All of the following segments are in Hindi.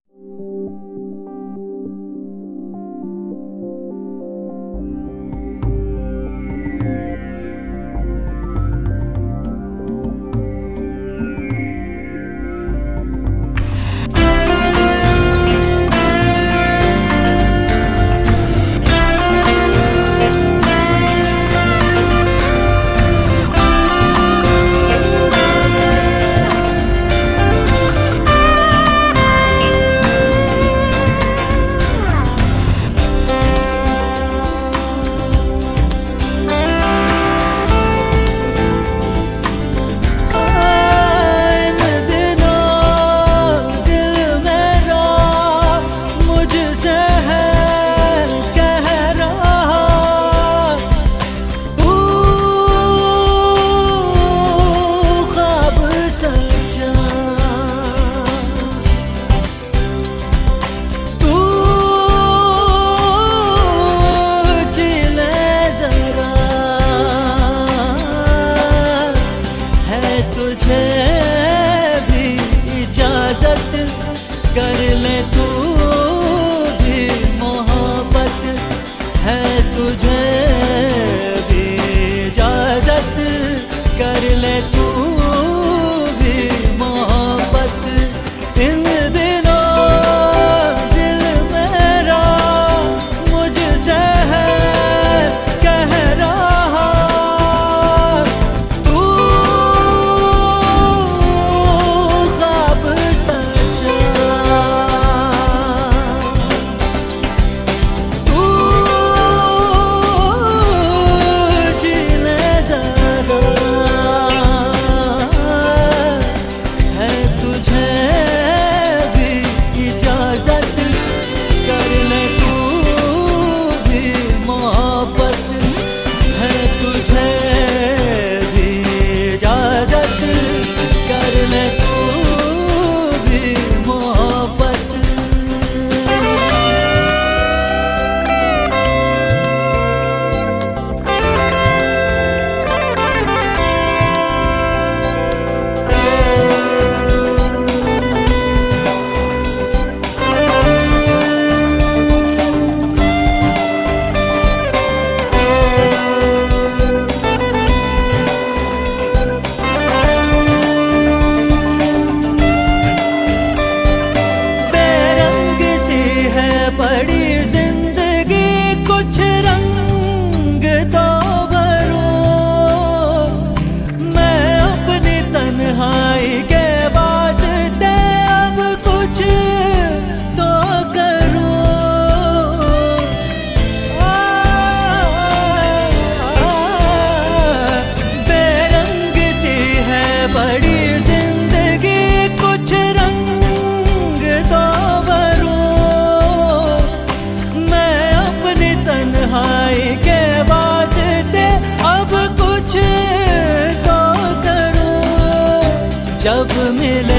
जब मिले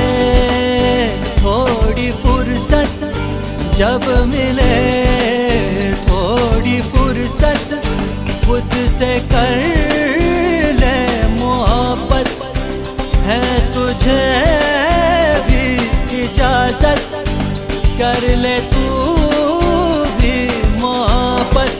थोड़ी फुर्सत, जब मिले थोड़ी फुर्सत, खुद से कर ले मोहब्बत। है तुझे भी इजाजत, कर ले तू भी मोहब्बत।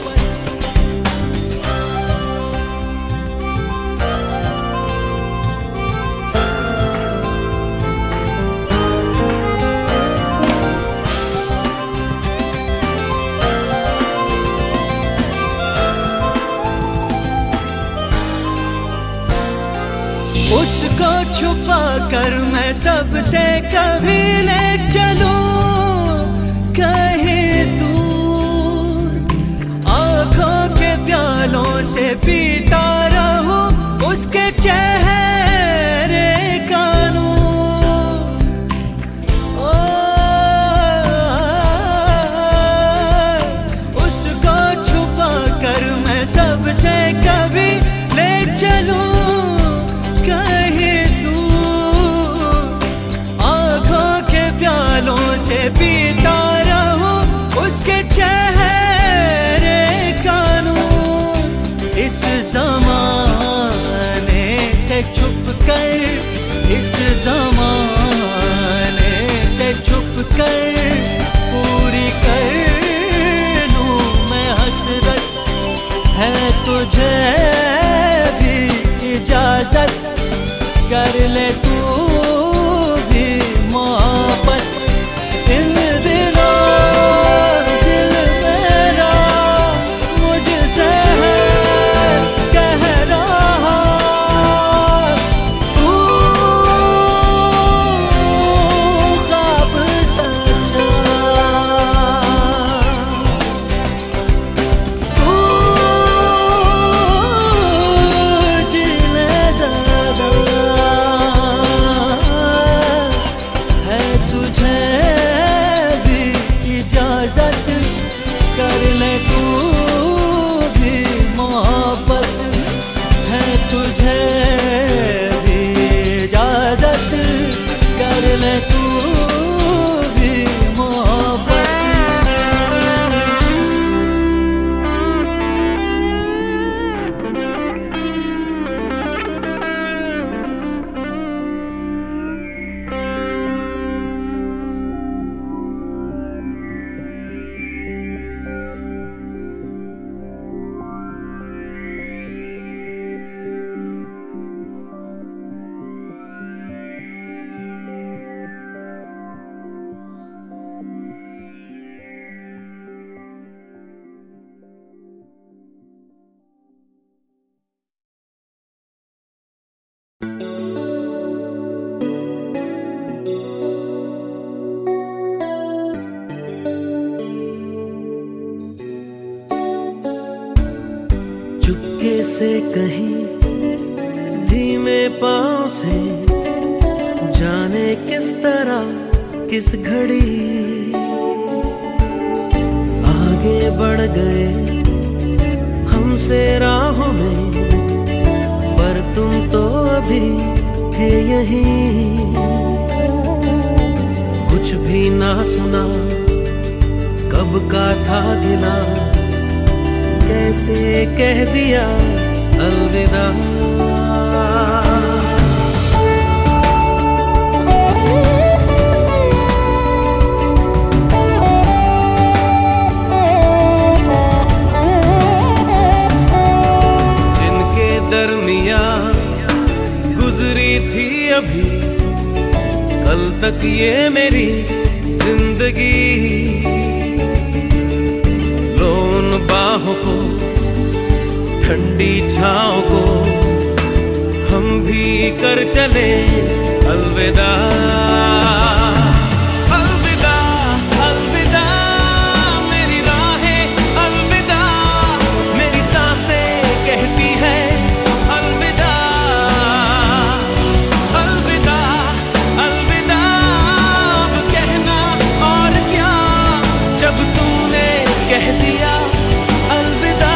उसको छुपा कर मैं सबसे कभी ले चलूं कहीं दूर, आँखों के प्यालों से पीता रहूं उसके चेहरे का नूर। उसको छुपा कर मैं सबसे कभी ले चलूं कहीं दूर, आँखों से कहीं धीमे पांव से जाने किस तरह किस घड़ी आगे बढ़ गए हमसे राहों में, पर तुम तो अभी थे यहीं। कुछ भी ना सुना कब का था गिला, कैसे कह दिया अलविदा। जिनके दरमिया गुजरी थी अभी कल तक ये मेरी जिंदगी, लोन बाहों को ठंडी छाँव को हम भी कर चले अलविदा। अलविदा अलविदा मेरी राहें, अलविदा मेरी सांसें कहती है अलविदा। अलविदा अलविदा अब कहना और क्या, जब तूने कह दिया अलविदा।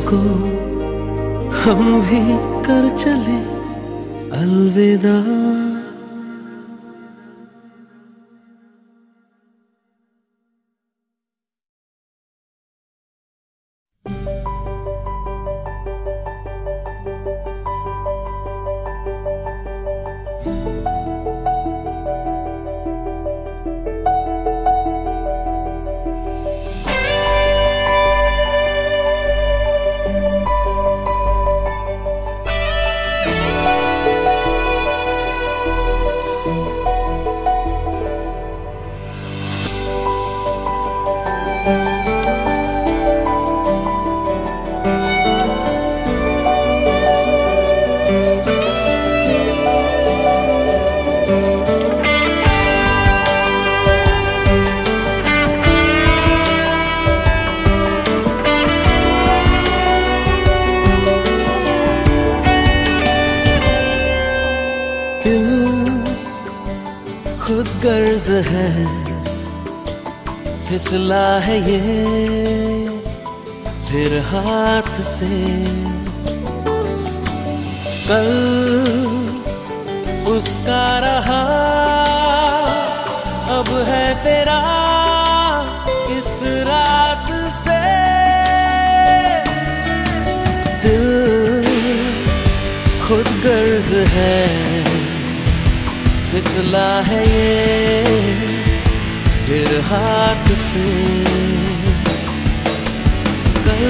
को हम भी कर चले अलविदा। खुद गर्ज है, फिसला है ये फिर हाथ से। कल उसका रहा, अब है तेरा इस रात से। दिल खुद गर्ज है, फिसला है ये फिर हाथ से। कल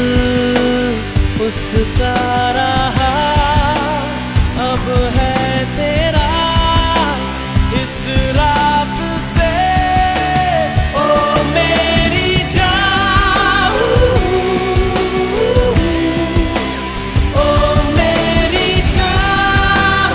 उसका रहा, अब है तेरा इस रात से। ओ मेरी जान, ओ मेरी जान,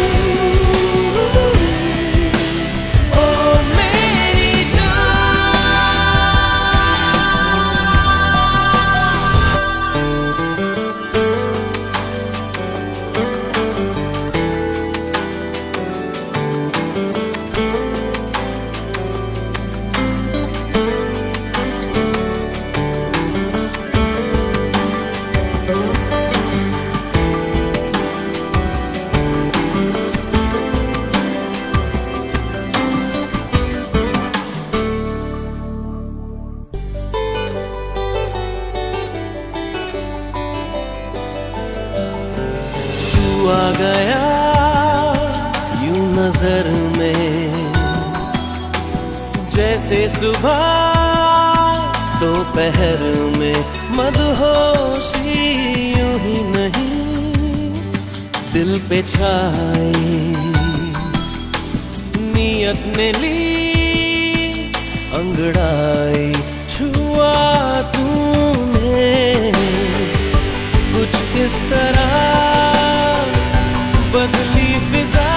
आ गया यूं नजर में, जैसे सुबह दोपहर में। मदहोशी यूं ही नहीं दिल पे छाई, नियत ने ली अंगड़ाई। छुआ तूने कुछ इस तरह, बदली फिजा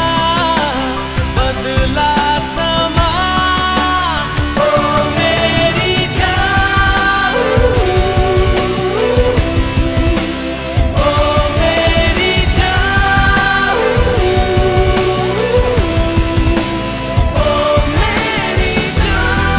बदला समा। ओ मेरी जान, ओ मेरी जान, ओ मेरी जान।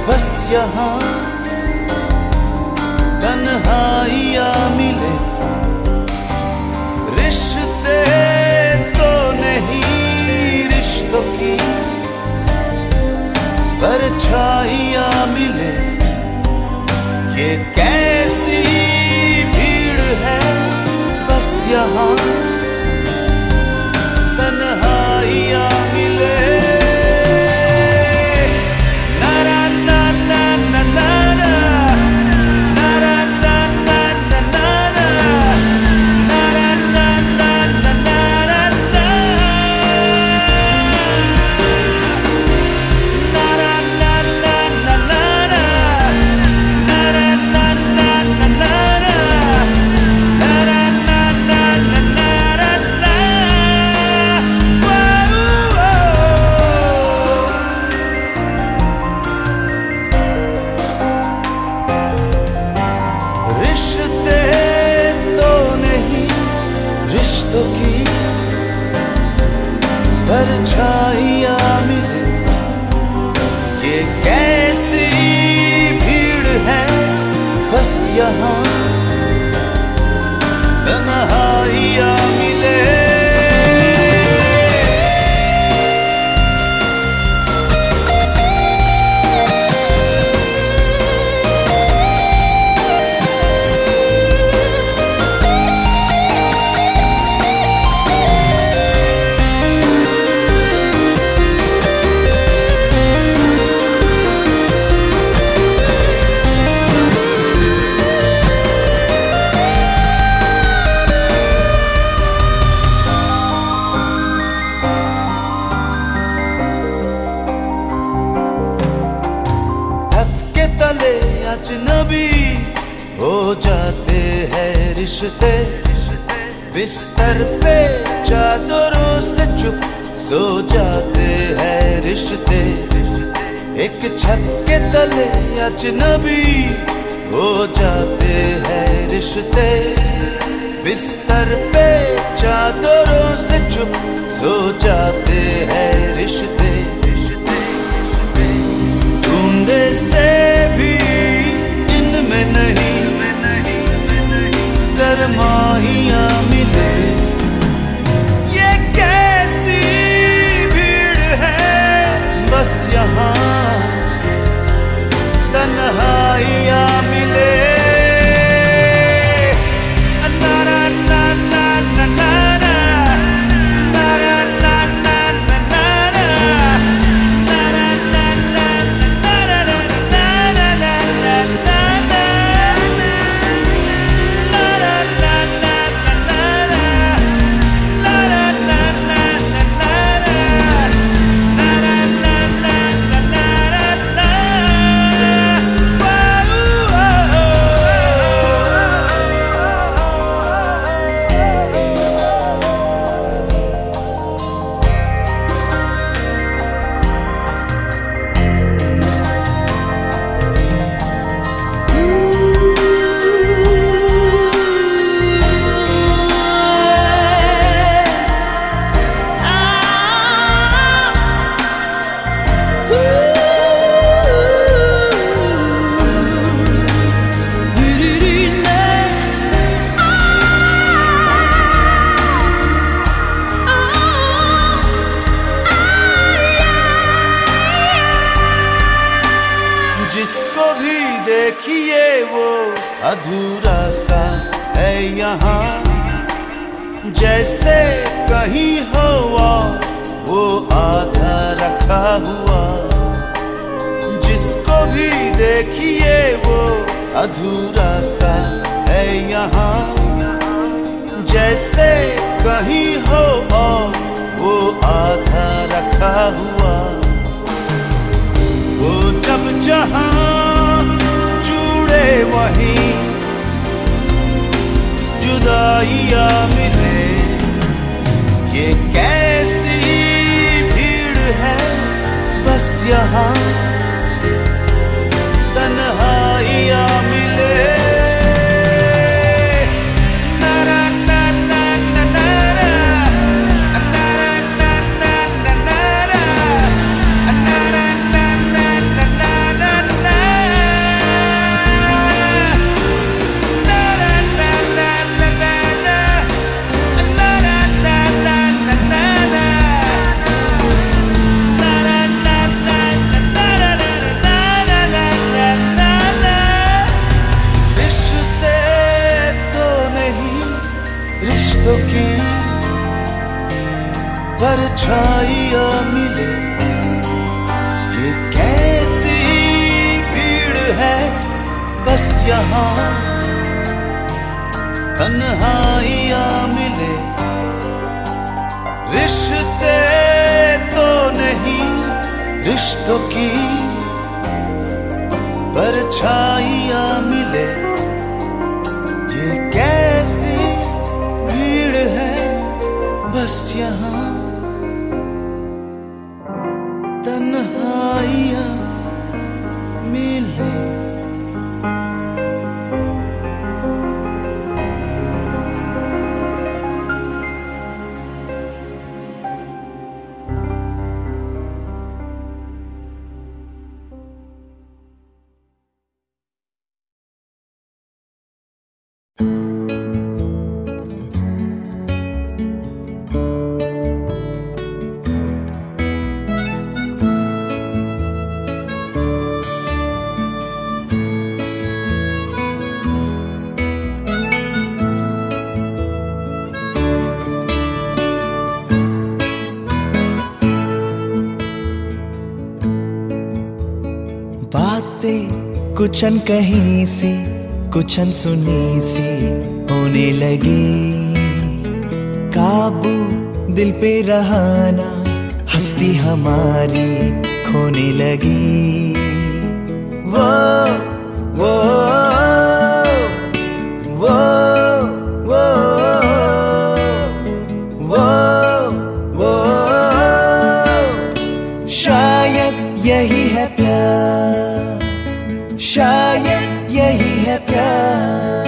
बस यहाँ तन्हाइयाँ मिले। रिश्ते तो नहीं रिश्तों की परछाइयाँ मिले। ये कैसी भीड़ है बस यहाँ तन्हाइयाँ मिले। रिश्ते तो नहीं रिश्तों की परछाइयाँ मिले। ये कैसी भीड़ है बस यहाँ तन्हाइयाँ मिले। अजनबी हो जाते हैं रिश्ते। बिस्तर पे चादरों से चुप सो जाते हैं रिश्ते। एक छत के तले अजनबी हो जाते हैं रिश्ते। बिस्तर पे चादरों से चुप सो जाते हैं रिश्ते। ढूंढे से भी इनमें नहीं गरमाइयाँ मिले। ये कैसी भीड़ है बस यहाँ तन्हाइयाँ मिले। जिसको भी देखिए वो अधूरा सा है यहाँ। जैसे कहीं हवा वो आधा रखा हुआ। जिसको भी देखिए वो अधूरा सा है यहाँ। जैसे कहीं हवा वो आधा रखा हुआ। वो जब जहाँ जुड़े वहीं जुदाइयाँ मिले। ये कैसी भीड़ है बस यहाँ तन्हाइयाँ मिले। परछाइयां मिले। ये कैसी भीड़ है बस यहाँ, तन्हाइयां मिले। रिश्ते तो नहीं, रिश्तों की परछाइयां मिले। ये कैसी भीड़ है बस यहाँ, तन्हाइयां मिले। बातें कुछ अनकही सी, कुछ अनसुनी सी होने लगी। काबू दिल पे रहाना, हस्ती हमारी खोने लगी। वो वो वो वो वो वो शायद यही है प्यार, शायद यही है प्यार।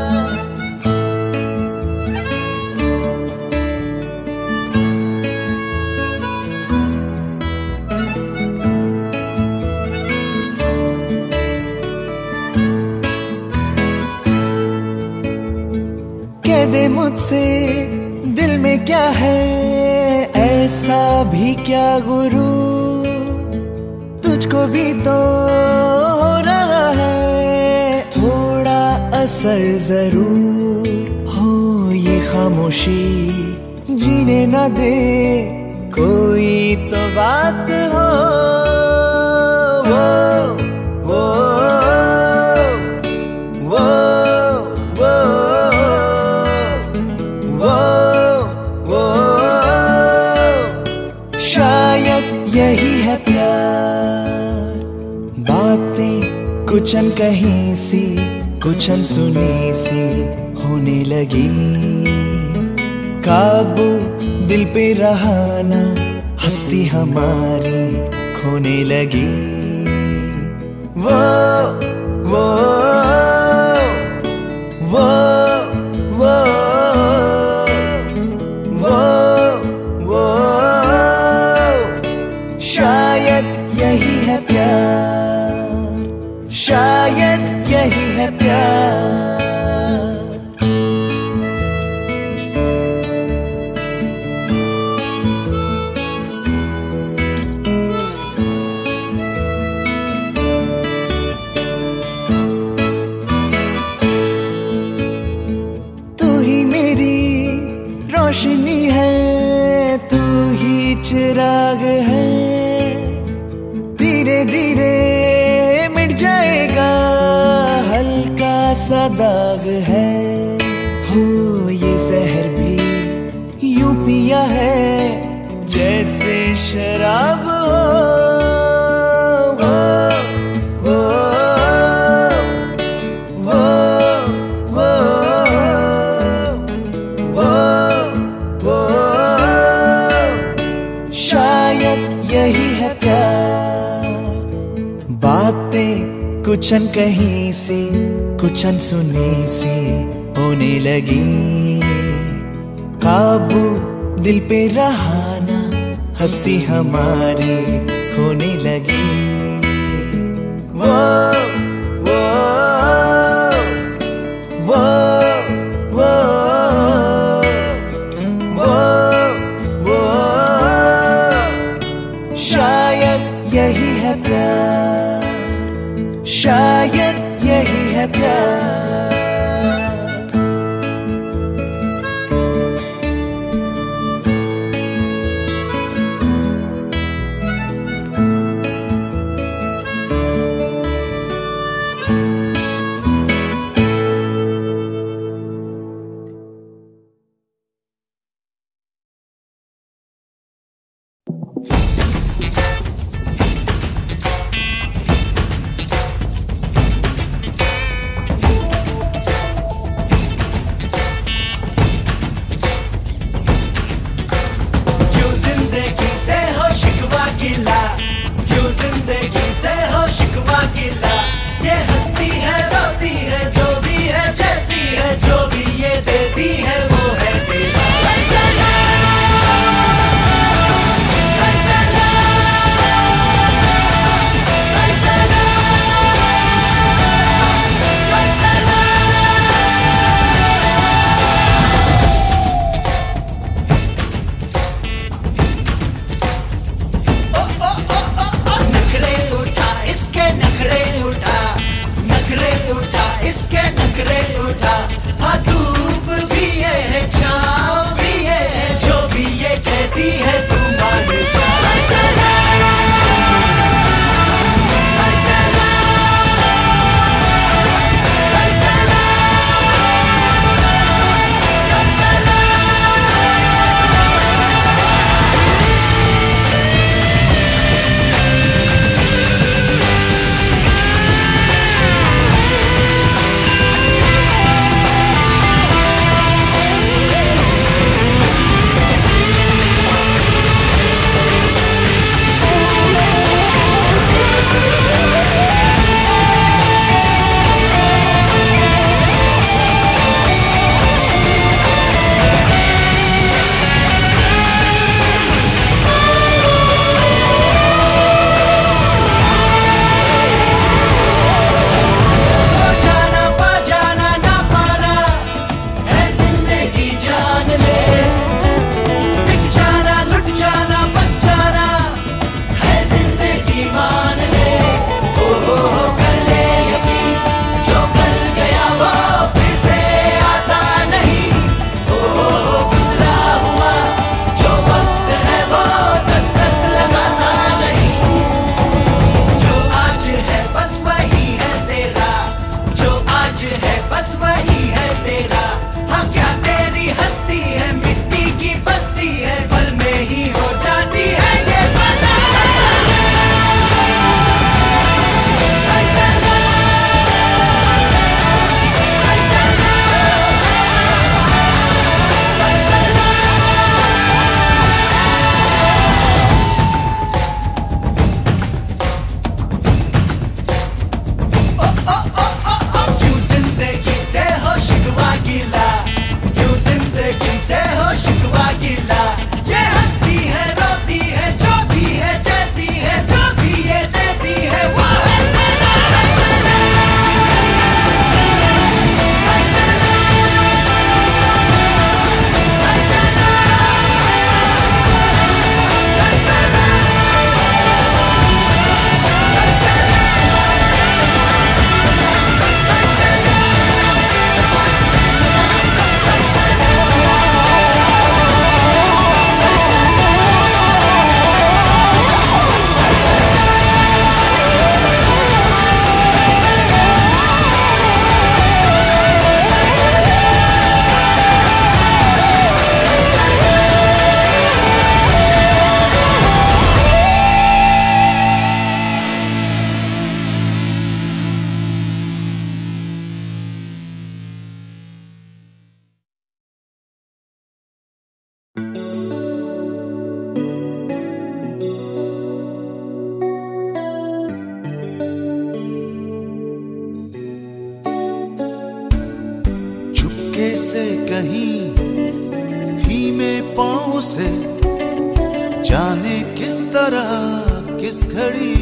कह दे मुझसे दिल में क्या है, ऐसा भी क्या गुरूर, तुझको भी तो हो रहा है थोड़ा असर जरूर। हो ये खामोशी जीने न दे, कोई तो बात हो। वो वो वो वो वो वो शायद यही है प्यार। बातें कुछ अनकही सी, कुछ अनसुनी सी होने लगी। काबू दिल पे रहाना, हस्ती हमारी खोने लगी। वो वो वो वो वो वो शायद यही है प्यार, शायद यही है प्यार। तू ही मेरी रोशनी है, तू ही चिराग है। धीरे धीरे मिट जाएगा, हल्का सा दाग है। हो ये जहर भी यूं पिया है जैसे शराब हो। वो वो वो वो वो शायद यही है प्यार। बातें कुछ अनकही सी, कुछ अनसुनी सी होने लगी। काबू दिल पे रहाना, हस्ती हमारी खोने लगी। वो वो वो वो वो वो शायद यही है प्यार, शायद यही है प्यार। क्यों जिंदगी से हो शिकवा गिला, ये हंसती है रोती है जो भी है जैसी है, जो भी ये देती है वो है तेरा। से कहीं धीमे पाँव से जाने किस तरह किस घड़ी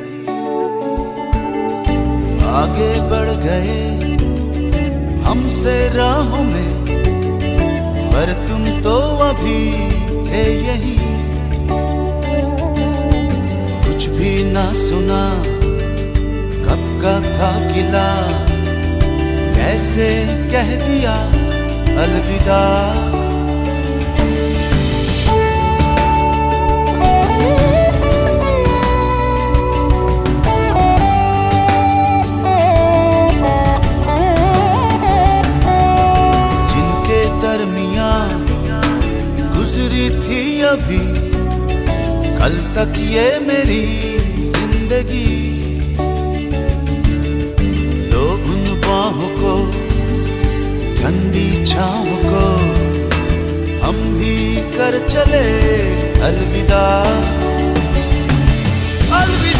आगे बढ़ गए हमसे राहों में, पर तुम तो अभी थे यही। कुछ भी ना सुना कब का था गिला, कैसे कह दिया अलविदा। जिनके दरमियान गुजरी थी अभी कल तक ये मेरी जिंदगी, लो उन बाहों को ठंडी छाँव को हम भी कर चले अलविदा। अलविदा।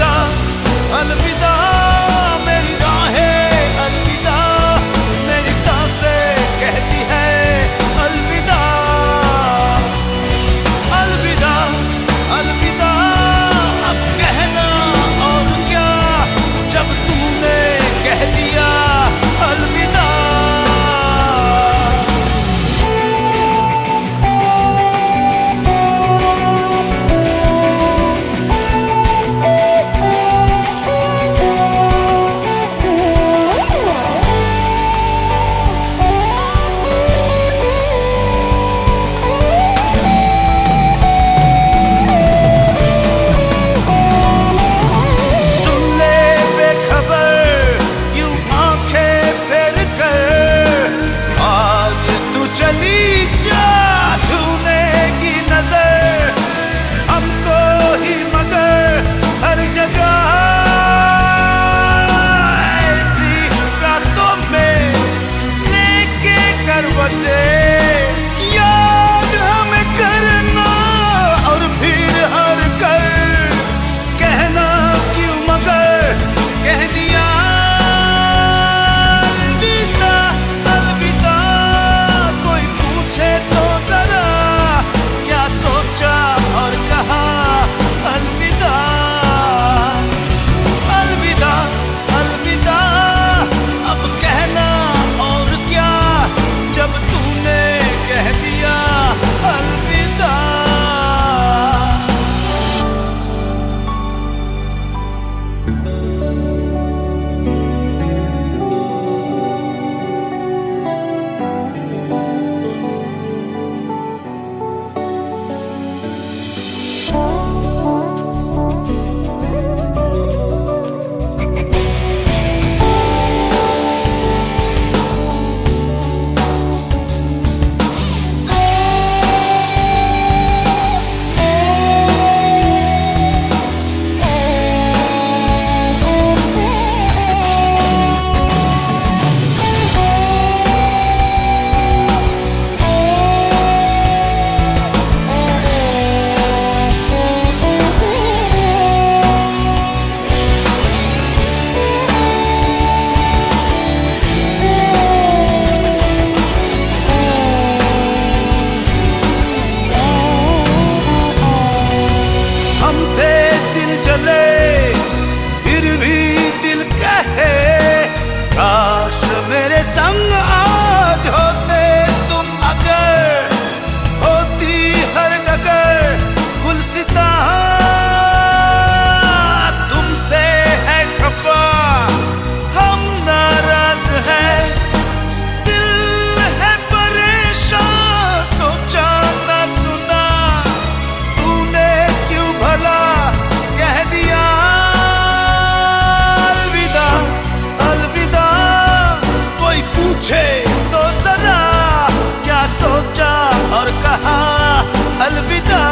अलविदा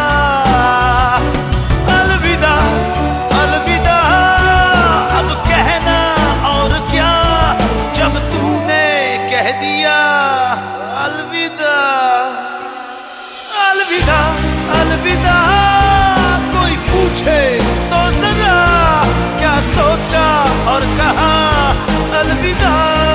अलविदा अलविदा। अब कहना और क्या जब तूने कह दिया अलविदा अलविदा अलविदा। कोई पूछे तो जरा क्या सोचा और कहा अलविदा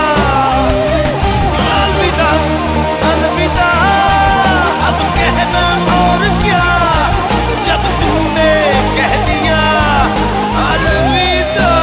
अलविदा अलविदा। अब कहना और क्या जब तूने कह दिया अलविदा।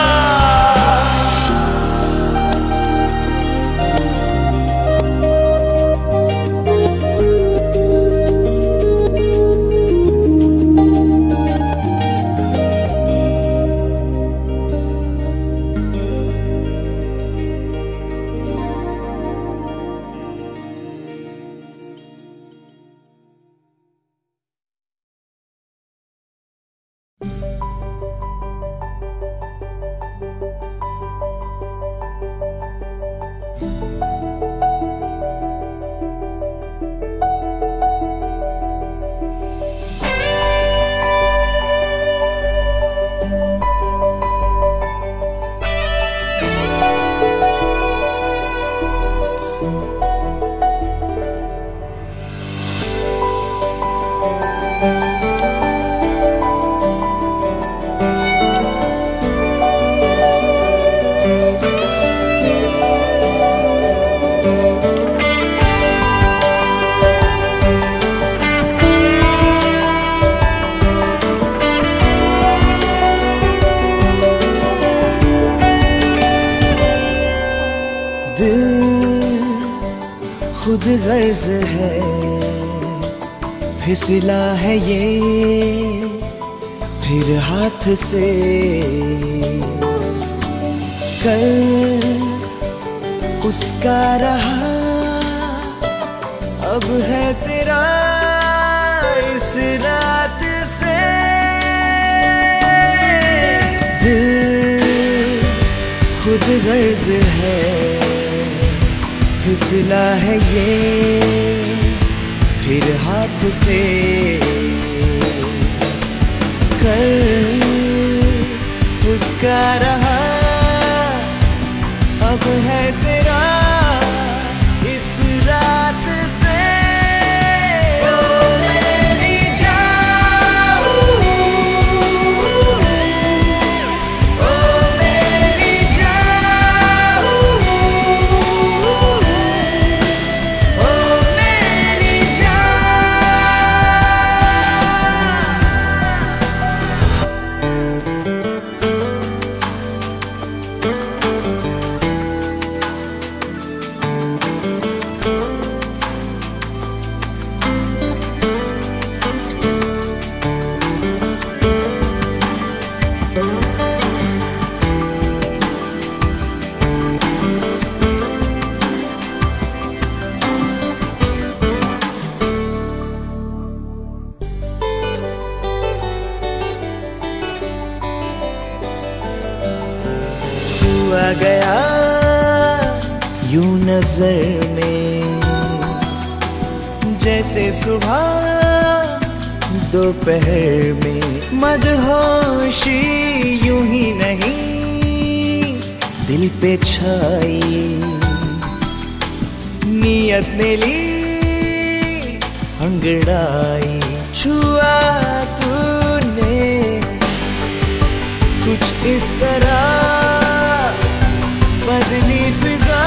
खुद गर्ज है फिसला है ये फिर हाथ से। कल उसका रहा अब है तेरा इस रात से। दिल खुद गर्ज है फिसला है ये फिर हाथ से। कल उसका रहा अब है तेरा इस रात से। आ गया यूं नजर में जैसे सुबह दोपहर में। मदहोशी यूं ही नहीं दिल पे छाई नियत ने ली अंगड़ाई। छुआ तूने कुछ इस तरह बदली फिजा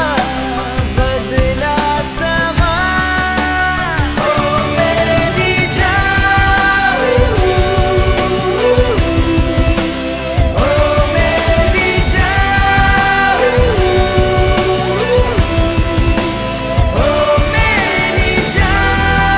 बदला समा। ओ मेरी जान ओ मेरी जान ओ मेरी जान।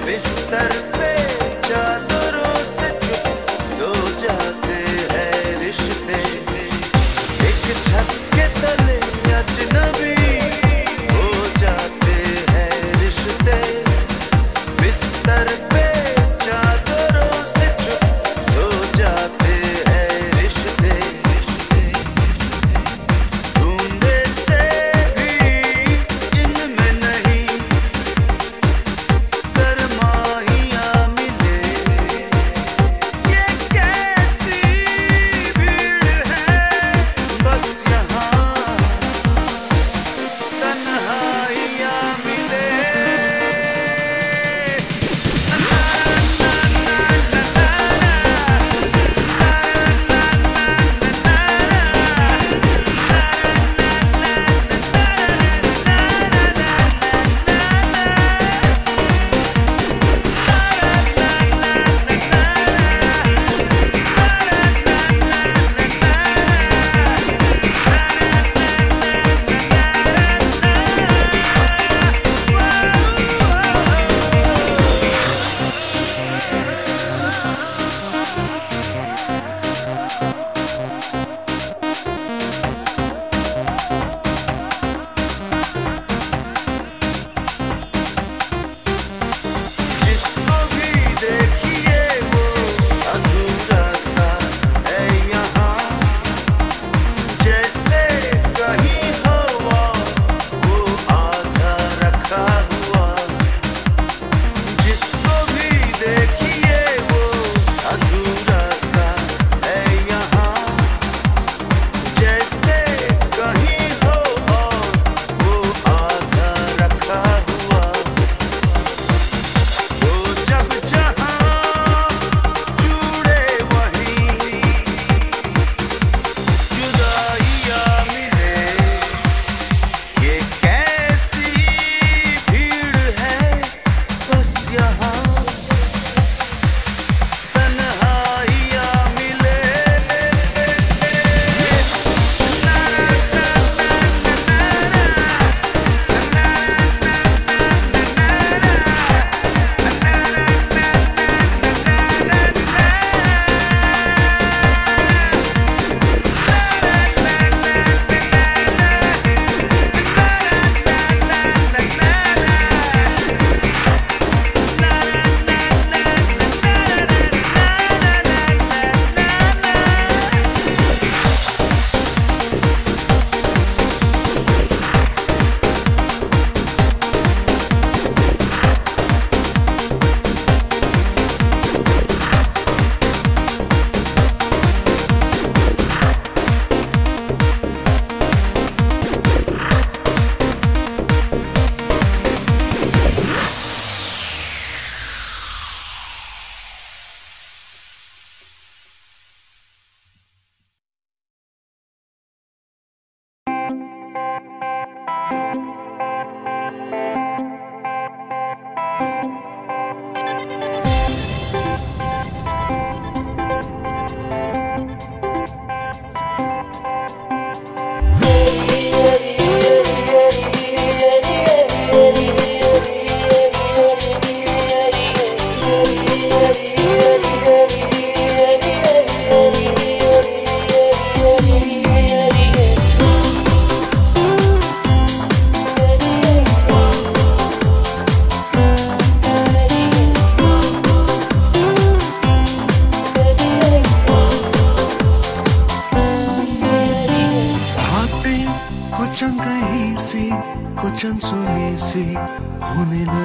बिस्तर पे चादरों से चुप सो जाते हैं रिश्ते, एक छत के तले अजनबी हो जाते हैं रिश्ते, बिस्तर पे चादरों से चुप सो जाते हैं रिश्ते, ढूंढे से भी इनमें नहीं गरमाइयाँ मिले, ये कैसी भीड़ है बस यहाँ तन्हाइयाँ मिले। जिसको भी देखिए वो अधूरा सा है यहाँ, जैसे कहीं हवा वो आधा रखा हुआ, जिसको भी देखिए वो अधूरा सा है यहाँ, जैसे कहीं हवा वो आधा रखा हुआ, वो जब जहाँ जुड़े वहीं जुदाइयाँ मिले, ये कैसी भीड़ है बस यहाँ तन्हाइयाँ मिले। कुछ अनकही सी कुछ अनसुनी सी होने लगी।